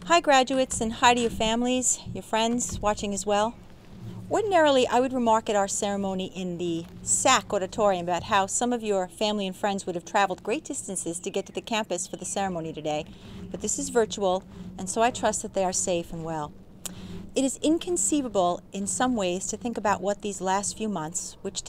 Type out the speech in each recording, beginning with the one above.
Hi graduates, and hi to your families, your friends watching as well. Ordinarily, I would remark at our ceremony in the SAC auditorium about how some of your family and friends would have traveled great distances to get to the campus for the ceremony today, but this is virtual, and so I trust that they are safe and well. It is inconceivable in some ways to think about what these last few months, which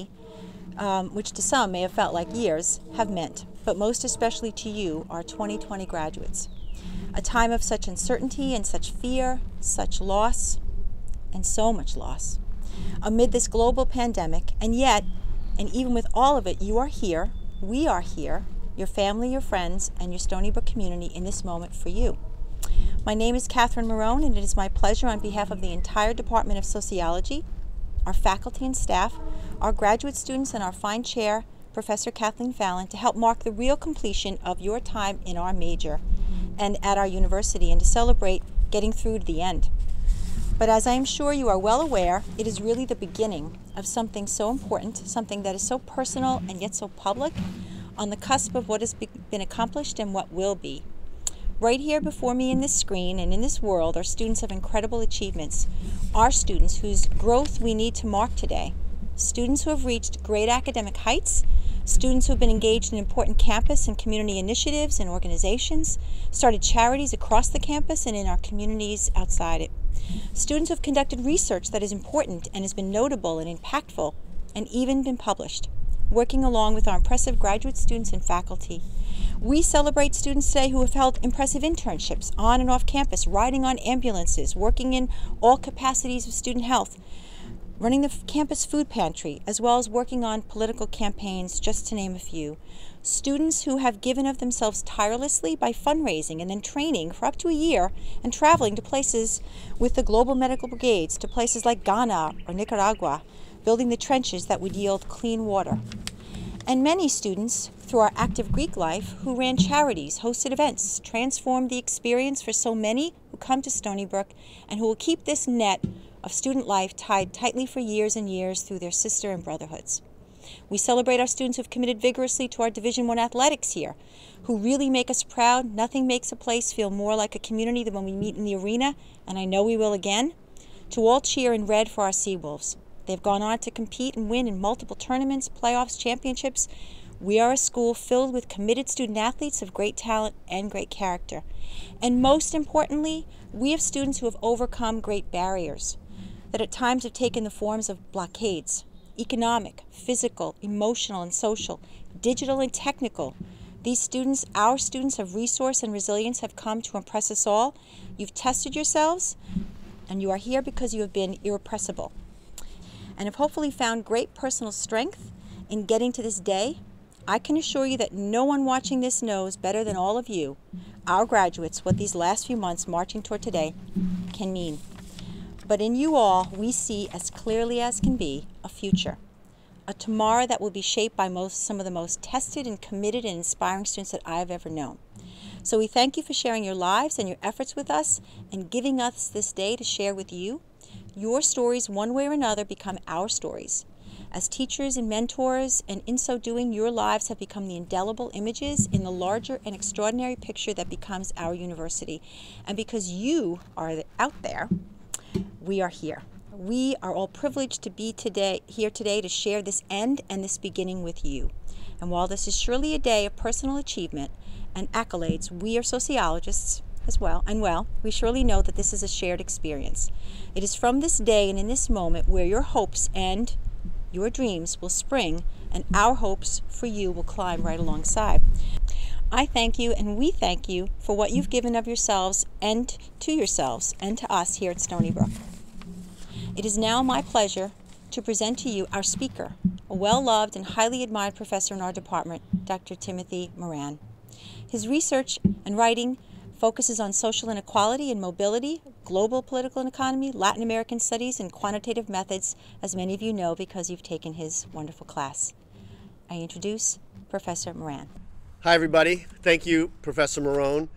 to some may have felt like years, have meant, but most especially to you, our 2020 graduates. A time of such uncertainty and such fear, such loss, and so much loss. Amid this global pandemic, and yet, and even with all of it, you are here, we are here, your family, your friends, and your Stony Brook community in this moment for you. My name is Catherine Marone, and it is my pleasure on behalf of the entire Department of Sociology, our faculty and staff, our graduate students, and our fine chair, Professor Kathleen Fallon, to help mark the real completion of your time in our major and at our university, and to celebrate getting through to the end. But as I am sure you are well aware, it is really the beginning of something so important, something that is so personal and yet so public, on the cusp of what has been accomplished and what will be. Right here before me in this screen and in this world are students of incredible achievements, our students whose growth we need to mark today, students who have reached great academic heights, students who have been engaged in important campus and community initiatives and organizations, started charities across the campus and in our communities outside it. Students who have conducted research that is important and has been notable and impactful and even been published, working along with our impressive graduate students and faculty. We celebrate students today who have held impressive internships on and off campus, riding on ambulances, working in all capacities of student health, running the campus food pantry, as well as working on political campaigns, just to name a few. Students who have given of themselves tirelessly by fundraising and then training for up to a year and traveling to places with the global medical brigades, to places like Ghana or Nicaragua, building the trenches that would yield clean water. And many students, through our active Greek life, who ran charities, hosted events, transformed the experience for so many who come to Stony Brook, and who will keep this net of student life tied tightly for years and years through their sister and brotherhoods. We celebrate our students who have committed vigorously to our Division I athletics here, who really make us proud. Nothing makes a place feel more like a community than when we meet in the arena, and I know we will again, to all cheer in red for our Seawolves. They've gone on to compete and win in multiple tournaments, playoffs, championships. We are a school filled with committed student athletes of great talent and great character. And most importantly, we have students who have overcome great barriers that at times have taken the forms of blockades, economic, physical, emotional, and social, digital and technical. These students, our students of resource and resilience, have come to impress us all. You've tested yourselves, and you are here because you have been irrepressible, and have hopefully found great personal strength in getting to this day. I can assure you that no one watching this knows better than all of you, our graduates, what these last few months marching toward today can mean. But in you all, we see as clearly as can be a future, a tomorrow that will be shaped by some of the most tested and committed and inspiring students that I have ever known. So we thank you for sharing your lives and your efforts with us and giving us this day to share with you. Your stories, one way or another, become our stories. As teachers and mentors, and in so doing, your lives have become the indelible images in the larger and extraordinary picture that becomes our university. And because you are out there, we are here. We are all privileged to be here today to share this end and this beginning with you. And while this is surely a day of personal achievement and accolades, we are sociologists as well, and we surely know that this is a shared experience. It is from this day and in this moment where your hopes and your dreams will spring, and our hopes for you will climb right alongside. I thank you, and we thank you for what you've given of yourselves and to us here at Stony Brook. It is now my pleasure to present to you our speaker, a well-loved and highly admired professor in our department, Dr. Timothy Moran. His research and writing focuses on social inequality and mobility, global political and economy, Latin American studies, and quantitative methods, as many of you know because you've taken his wonderful class. I introduce Professor Moran. Hi everybody, thank you Professor Marone.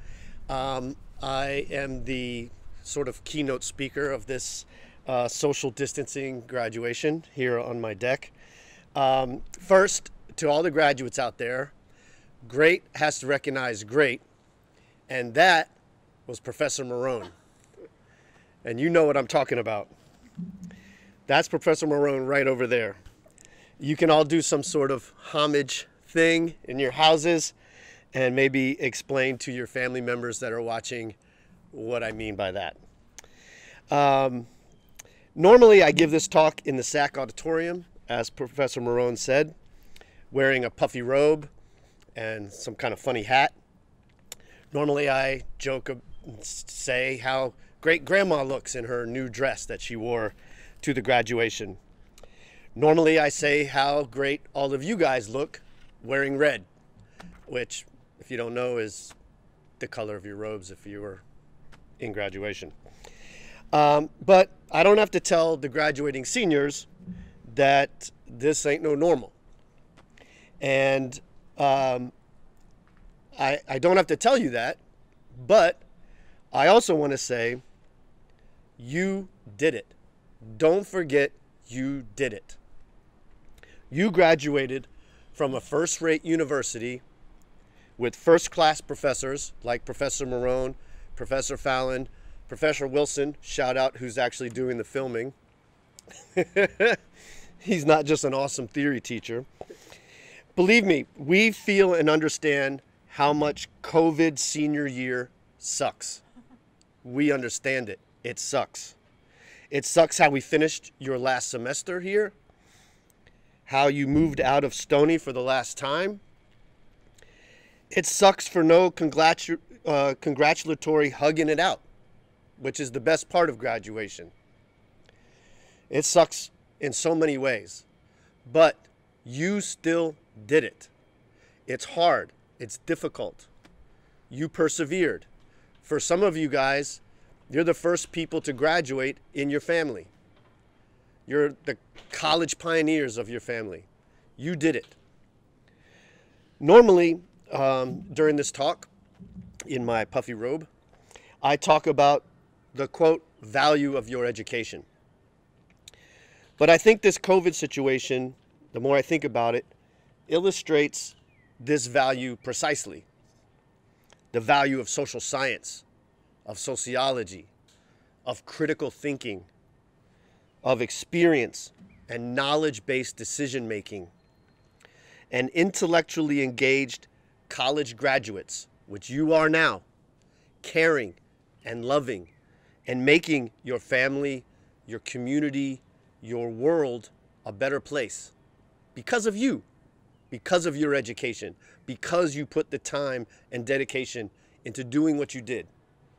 I am the sort of keynote speaker of this social distancing graduation here on my deck. First, to all the graduates out there, great has to recognize great, and that was Professor Marone. And you know what I'm talking about. That's Professor Marone right over there. You can all do some sort of homage thing in your houses and maybe explain to your family members that are watching what I mean by that. Normally I give this talk in the SAC auditorium, as Professor Marone said, wearing a puffy robe and some kind of funny hat. Normally I joke and say how great grandma looks in her new dress that she wore to the graduation. Normally I say how great all of you guys look wearing red, which, if you don't know, is the color of your robes if you were in graduation. But I don't have to tell the graduating seniors that this ain't no normal. And I don't have to tell you that, but I also want to say you did it. Don't forget you did it. You graduated from a first-rate university with first-class professors like Professor Marone, Professor Fallon, Professor Wilson, shout out, who's actually doing the filming. He's not just an awesome theory teacher. Believe me, we feel and understand how much COVID senior year sucks. We understand it. It sucks. It sucks how we finished your last semester here, how you moved out of Stony for the last time. It sucks for no congratulatory hugging it out, which is the best part of graduation. It sucks in so many ways, but you still did it. It's hard. It's difficult. You persevered. For some of you guys, you're the first people to graduate in your family. You're the college pioneers of your family. You did it. Normally, during this talk, in my puffy robe, I talk about the, quote, value of your education. But I think this COVID situation, the more I think about it, illustrates this value precisely. The value of social science, of sociology, of critical thinking, of experience and knowledge-based decision-making, and intellectually engaged college graduates, which you are now, caring and loving and making your family, your community, your world a better place because of you, because of your education, because you put the time and dedication into doing what you did.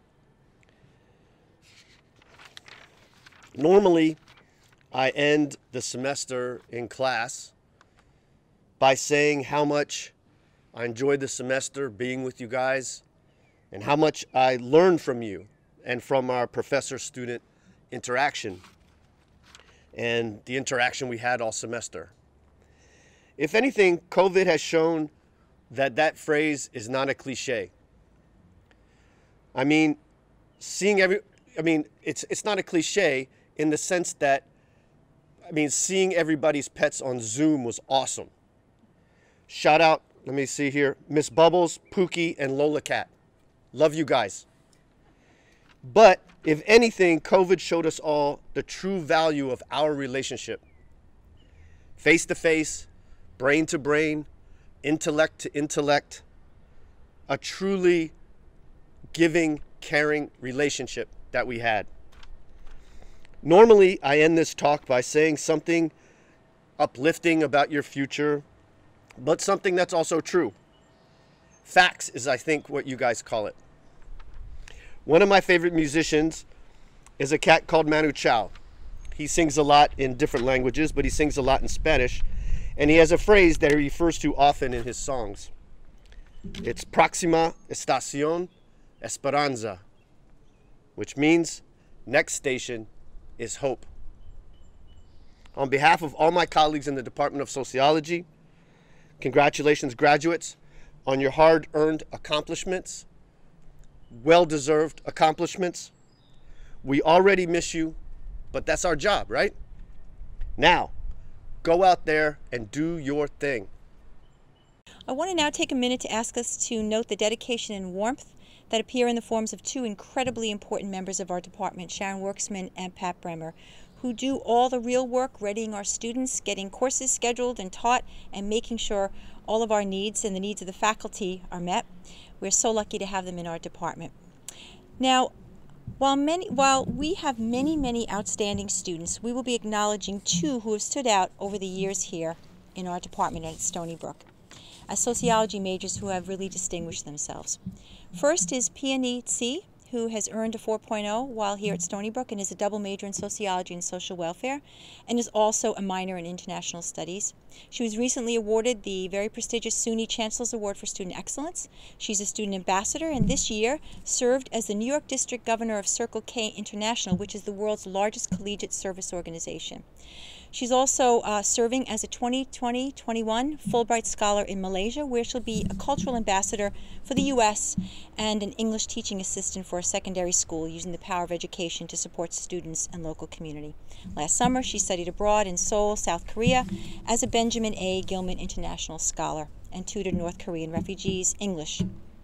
Normally, I end the semester in class by saying how much I enjoyed the semester being with you guys and how much I learned from you and from our professor-student interaction and the interaction we had all semester. If anything, COVID has shown that that phrase is not a cliche. I mean, it's not a cliche in the sense that, seeing everybody's pets on Zoom was awesome. Shout out, let me see here, Miss Bubbles, Pookie, and Lola Cat. Love you guys. But if anything, COVID showed us all the true value of our relationship. Face to face, brain to brain, intellect to intellect, a truly giving, caring relationship that we had. Normally, I end this talk by saying something uplifting about your future, but something that's also true. Facts is, I think, what you guys call it. One of my favorite musicians is a cat called Manu Chao. He sings a lot in different languages, but he sings a lot in Spanish, and he has a phrase that he refers to often in his songs. It's Próxima Estación Esperanza, which means next station is hope. On behalf of all my colleagues in the Department of Sociology, congratulations, graduates, on your hard-earned accomplishments, well-deserved accomplishments. We already miss you, but that's our job, right? Now, go out there and do your thing. I want to now take a minute to ask us to note the dedication and warmth that appear in the forms of two incredibly important members of our department, Sharon Worksman and Pat Bremer, who do all the real work, readying our students, getting courses scheduled and taught, and making sure all of our needs and the needs of the faculty are met. We're so lucky to have them in our department. Now, while we have many outstanding students, we will be acknowledging two who have stood out over the years here in our department at Stony Brook as sociology majors who have really distinguished themselves. First is Peony Tsi, who has earned a 4.0 while here at Stony Brook and is a double major in sociology and social welfare, and is also a minor in international studies. She was recently awarded the very prestigious SUNY Chancellor's Award for Student Excellence. She's a student ambassador, and this year served as the New York District Governor of Circle K International, which is the world's largest collegiate service organization. She's also serving as a 2020-21 Fulbright Scholar in Malaysia, where she'll be a cultural ambassador for the U.S. and an English teaching assistant for a secondary school, using the power of education to support students and local community. Last summer, she studied abroad in Seoul, South Korea, as a Benjamin A. Gilman International Scholar and tutored North Korean refugees English.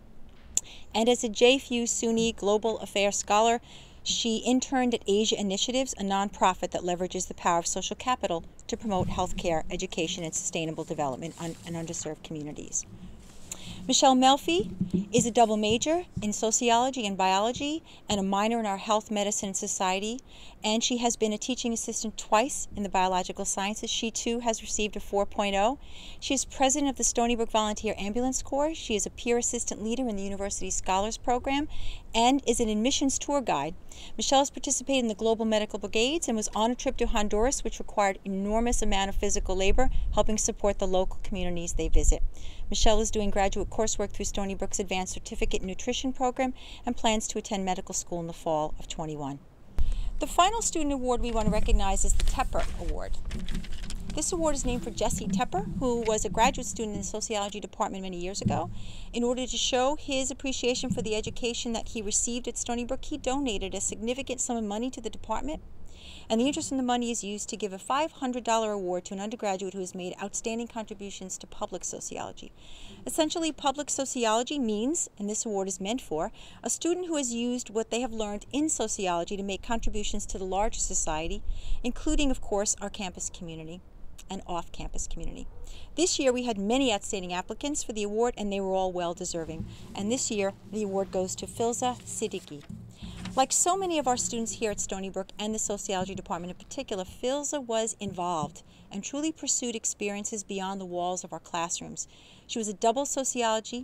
And as a JFU SUNY Global Affairs Scholar, she interned at Asia Initiatives, a nonprofit that leverages the power of social capital to promote healthcare, education, and sustainable development in underserved communities. Michelle Melfi is a double major in sociology and biology and a minor in our health, medicine, and society, and she has been a teaching assistant twice in the biological sciences. She too has received a 4.0. She is president of the Stony Brook Volunteer Ambulance Corps. She is a peer assistant leader in the University Scholars Program and is an admissions tour guide. Michelle has participated in the Global Medical Brigades and was on a trip to Honduras, which required enormous amount of physical labor, helping support the local communities they visit. Michelle is doing graduate coursework through Stony Brook's Advanced Certificate in Nutrition program and plans to attend medical school in the fall of 21. The final student award we want to recognize is the Tepper Award. This award is named for Jesse Tepper, who was a graduate student in the sociology department many years ago. In order to show his appreciation for the education that he received at Stony Brook, he donated a significant sum of money to the department. And the interest in the money is used to give a $500 award to an undergraduate who has made outstanding contributions to public sociology. Essentially, public sociology means, and this award is meant for, a student who has used what they have learned in sociology to make contributions to the larger society, including, of course, our campus community and off-campus community. This year we had many outstanding applicants for the award, and they were all well-deserving. And this year the award goes to Filza Siddiqui. Like so many of our students here at Stony Brook and the sociology department in particular, Filza was involved and truly pursued experiences beyond the walls of our classrooms. She was a double sociology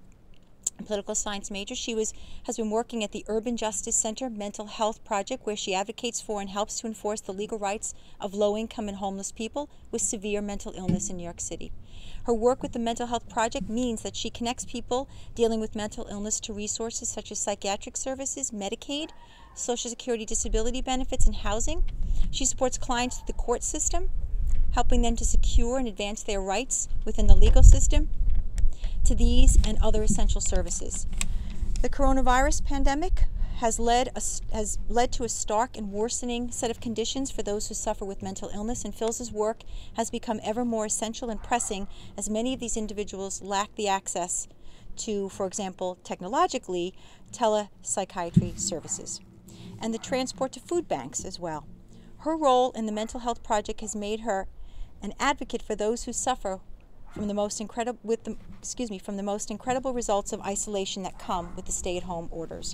and political science major. She has been working at the Urban Justice Center Mental Health Project, where she advocates for and helps to enforce the legal rights of low-income and homeless people with severe mental illness in New York City. Her work with the Mental Health Project means that she connects people dealing with mental illness to resources such as psychiatric services, Medicaid, Social Security disability benefits, and housing. She supports clients through the court system, helping them to secure and advance their rights within the legal system to these and other essential services. The coronavirus pandemic has led to a stark and worsening set of conditions for those who suffer with mental illness, and Filza's work has become ever more essential and pressing as many of these individuals lack the access to, for example, technologically, telepsychiatry services, and the transport to food banks as well. Her role in the Mental Health Project has made her an advocate for those who suffer from the most incredible results of isolation that come with the stay-at-home orders.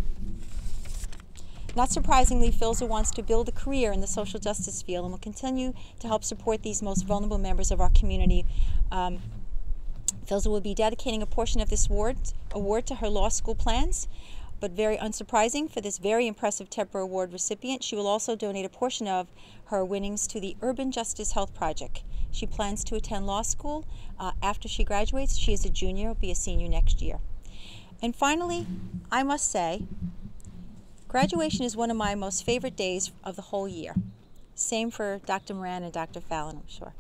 Not surprisingly, Filza wants to build a career in the social justice field and will continue to help support these most vulnerable members of our community. Filza will be dedicating a portion of this award to her law school plans, but very unsurprising for this very impressive Tepper Award recipient, she will also donate a portion of her winnings to the Urban Justice Health Project. She plans to attend law school after she graduates. She is a junior, will be a senior next year. And finally, I must say, graduation is one of my most favorite days of the whole year. Same for Dr. Moran and Dr. Fallon, I'm sure.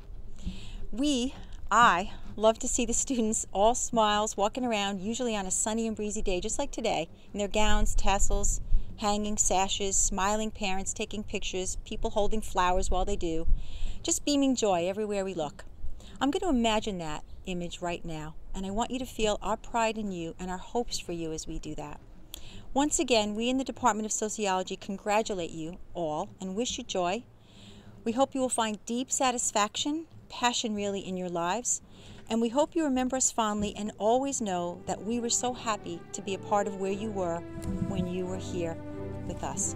I love to see the students all smiles walking around, usually on a sunny and breezy day, just like today, in their gowns, tassels, hanging sashes, smiling parents taking pictures, people holding flowers while they do, just beaming joy everywhere we look. I'm going to imagine that image right now. and I want you to feel our pride in you and our hopes for you as we do that. Once again, we in the Department of Sociology congratulate you all and wish you joy. We hope you will find deep satisfaction, passion really, in your lives, and we hope you remember us fondly and always know that we were so happy to be a part of where you were when you were here with us.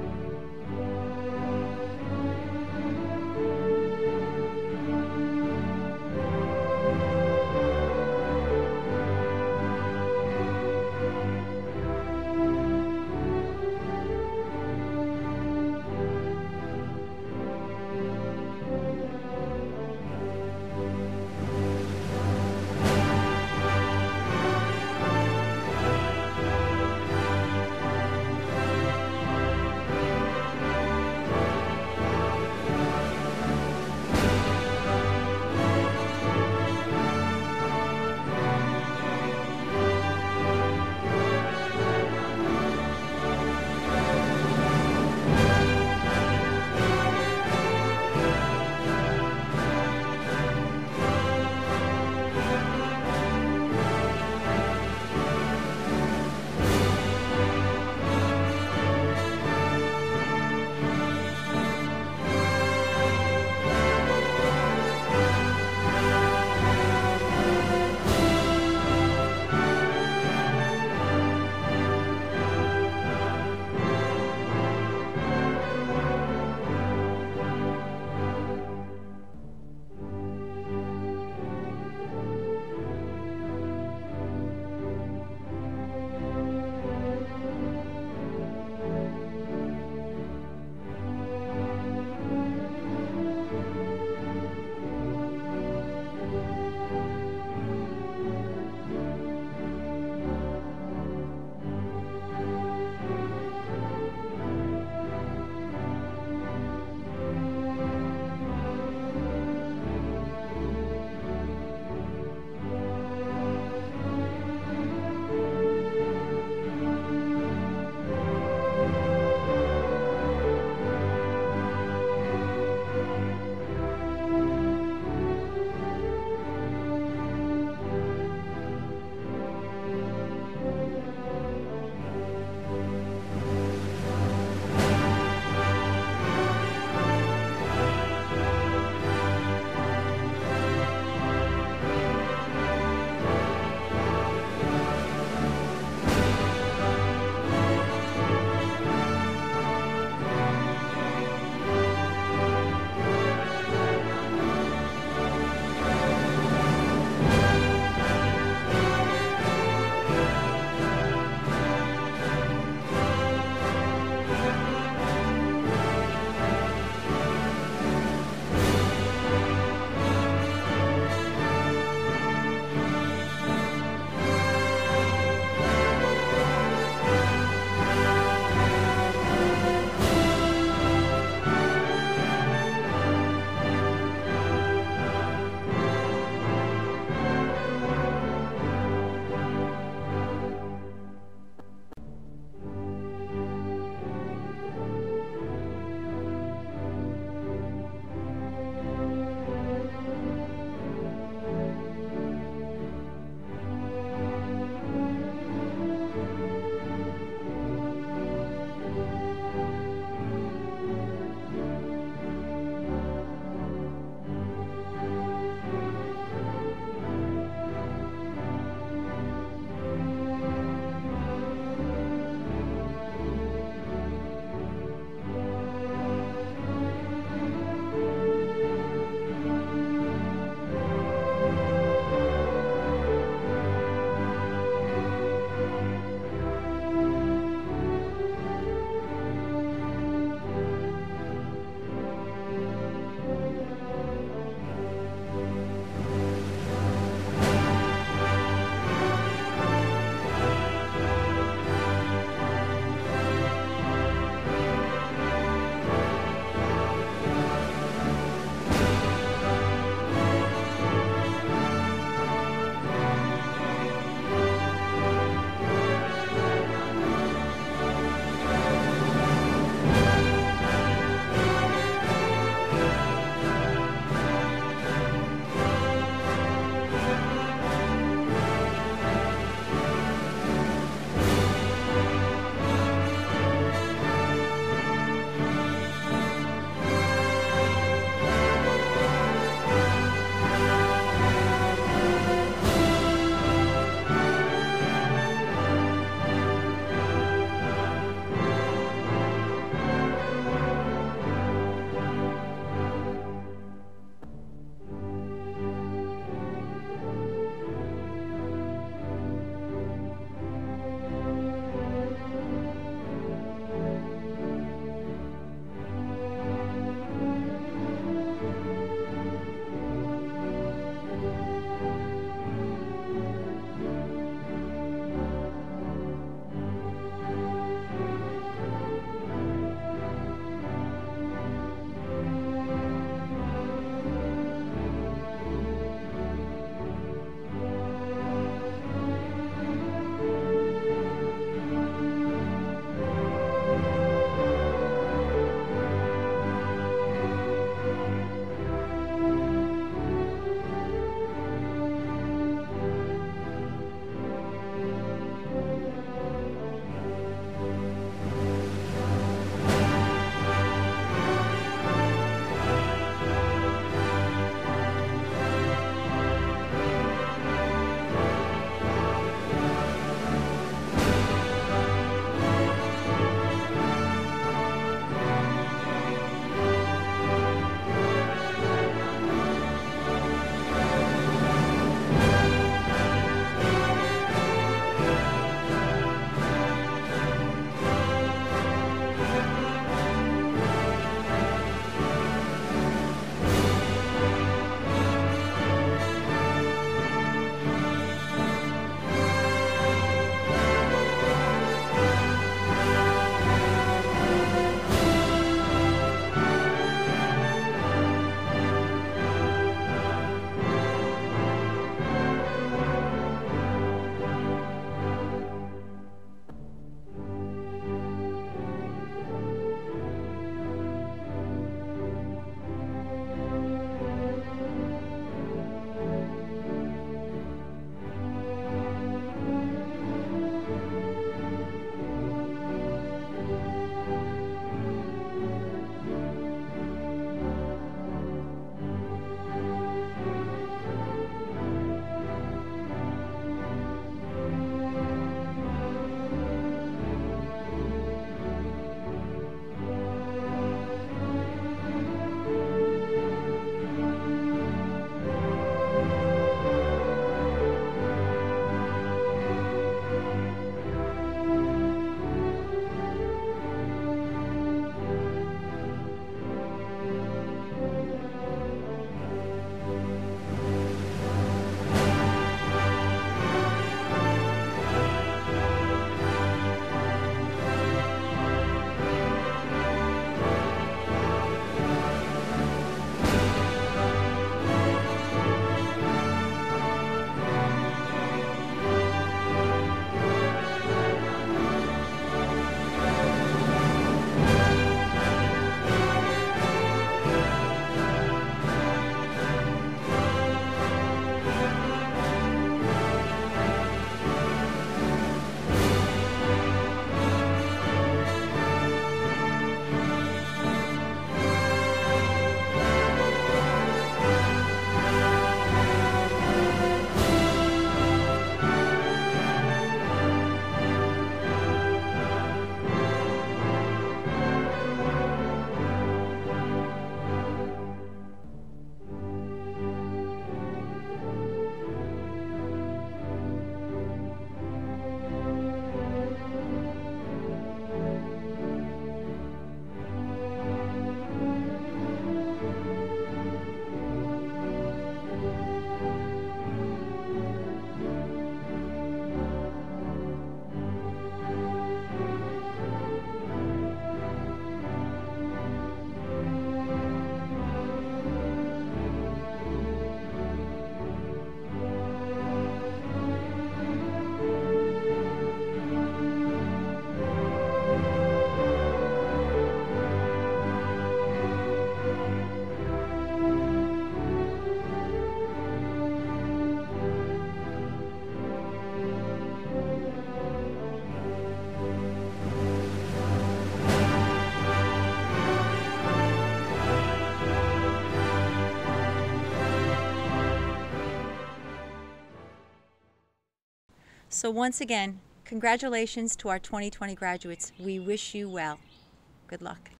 So once again, congratulations to our 2020 graduates. We wish you well. Good luck.